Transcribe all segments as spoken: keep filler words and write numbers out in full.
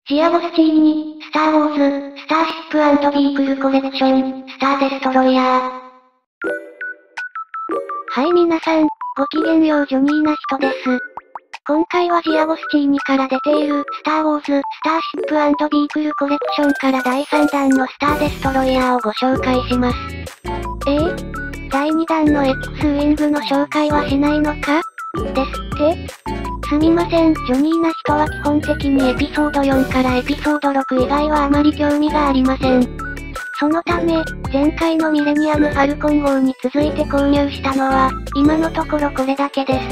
ジアゴスチーニ、スター・ウォーズ、スターシップ&ビークルコレクション、スター・デストロイヤー。はい皆さん、ごきげんようジョニーな人です。今回はジアゴスチーニから出ている、スター・ウォーズ、スターシップ&ビークルコレクションからだいさんだんのスター・デストロイヤーをご紹介します。えー、だいにだんの X ウィングの紹介はしないのかですってすみません、ジョニーな人は基本的にエピソードよんからエピソードろく以外はあまり興味がありません。そのため、前回のミレニアム・ファルコン号に続いて購入したのは、今のところこれだけです。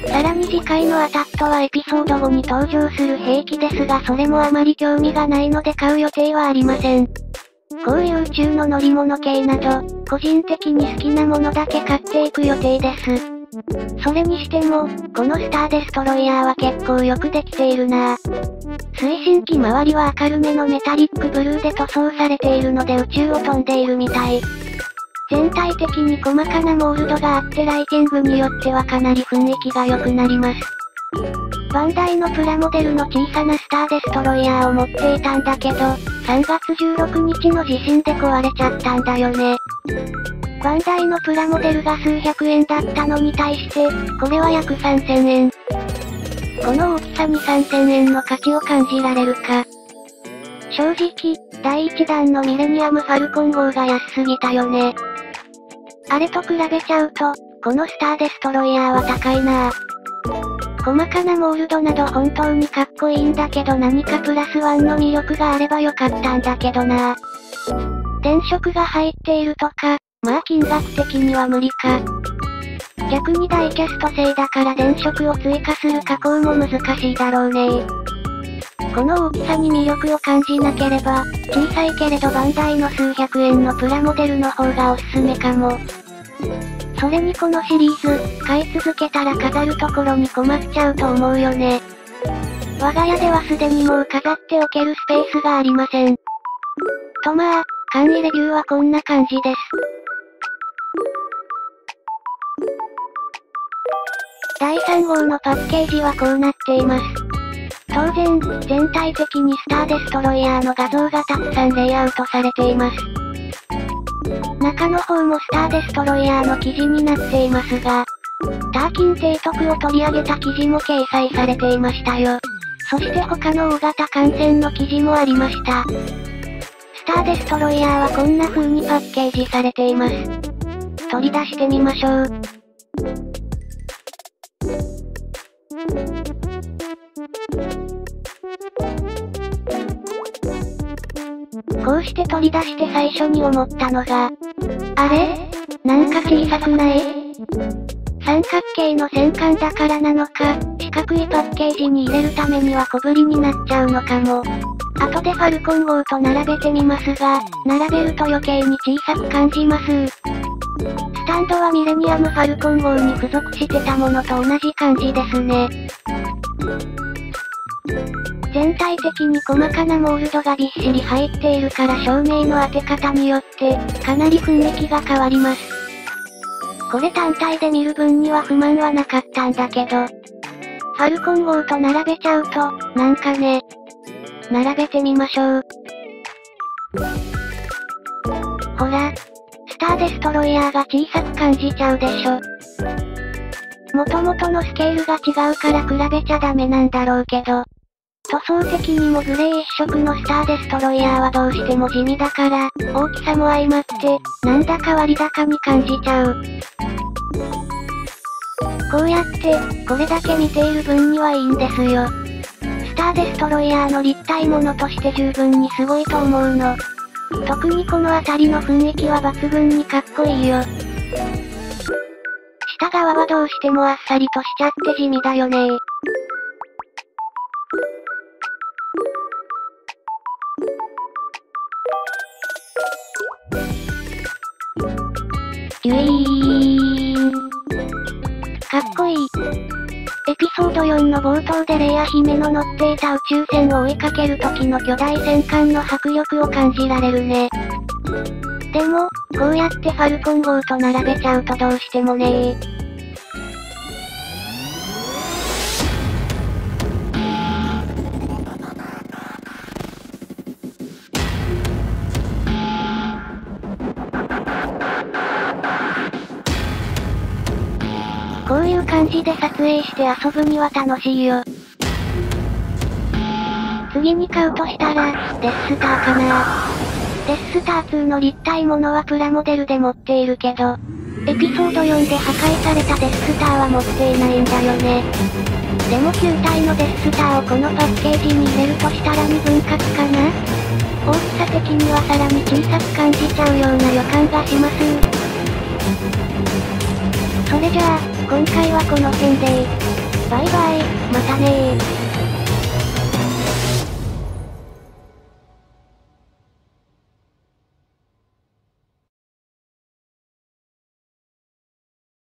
さらに次回のアタットはエピソードごに登場する兵器ですがそれもあまり興味がないので買う予定はありません。こういう宇宙の乗り物系など、個人的に好きなものだけ買っていく予定です。それにしても、このスター・デストロイヤーは結構よくできているなぁ。推進機周りは明るめのメタリックブルーで塗装されているので宇宙を飛んでいるみたい。全体的に細かなモールドがあってライティングによってはかなり雰囲気が良くなります。バンダイのプラモデルの小さなスター・デストロイヤーを持っていたんだけど、さんがつじゅうろくにちの地震で壊れちゃったんだよね。バンダイのプラモデルが数百円だったのに対して、これは約さんぜんえん。この大きさにさんぜんえんの価値を感じられるか。正直、だいいちだんのミレニアム・ファルコン号が安すぎたよね。あれと比べちゃうと、このスター・デストロイヤーは高いなぁ。細かなモールドなど本当にかっこいいんだけど何かプラスワンの魅力があればよかったんだけどなぁ。電飾が入っているとか、まあ金額的には無理か。逆にダイキャスト製だから電飾を追加する加工も難しいだろうね。この大きさに魅力を感じなければ、小さいけれどバンダイの数百円のプラモデルの方がおすすめかも。それにこのシリーズ、買い続けたら飾るところに困っちゃうと思うよね。我が家ではすでにもう飾っておけるスペースがありません。とまあ、簡易レビューはこんな感じです。だいさんごうのパッケージはこうなっています。当然、全体的にスター・デストロイヤーの画像がたくさんレイアウトされています。中の方もスター・デストロイヤーの記事になっていますが、ターキン提督を取り上げた記事も掲載されていましたよ。そして他の大型艦船の記事もありました。スター・デストロイヤーはこんな風にパッケージされています。取り出してみましょう。こうして取り出して最初に思ったのが、あれなんか小さくない？三角形の戦艦だからなのか、四角いパッケージに入れるためには小ぶりになっちゃうのかも。後でファルコン号と並べてみますが、並べると余計に小さく感じます。スタンドはミレニアム・ファルコン号に付属してたものと同じ感じですね。全体的に細かなモールドがびっしり入っているから照明の当て方によって、かなり雰囲気が変わります。これ単体で見る分には不満はなかったんだけど、ファルコン号と並べちゃうと、なんかね、並べてみましょう。ほら、スター・デストロイヤーが小さく感じちゃうでしょ。元々のスケールが違うから比べちゃダメなんだろうけど、塗装的にもグレー一色のスター・デストロイヤーはどうしても地味だから、大きさも相まって、なんだか割高に感じちゃう。こうやって、これだけ見ている分にはいいんですよ。スター・デストロイヤーの立体ものとして十分にすごいと思うの。特にこの辺りの雰囲気は抜群にかっこいいよ。下側はどうしてもあっさりとしちゃって地味だよねー。ジュイーン。かっこいい。エピソードよんの冒頭でレイヤ姫の乗っていた宇宙船を追いかける時の巨大戦艦の迫力を感じられるね。でも、こうやってファルコン号と並べちゃうとどうしてもねー。 ジで撮影して遊ぶには楽しいよ。次に買うとしたら、デススターかな。デススターツーの立体ものはプラモデルで持っているけど、エピソードよんで破壊されたデススターは持っていないんだよね。でも球体のデススターをこのパッケージに入れるとしたらにぶん割かな。大きさ的にはさらに小さく感じちゃうような予感がします。それじゃあ、今回はこの辺で。バイバイ、またねー。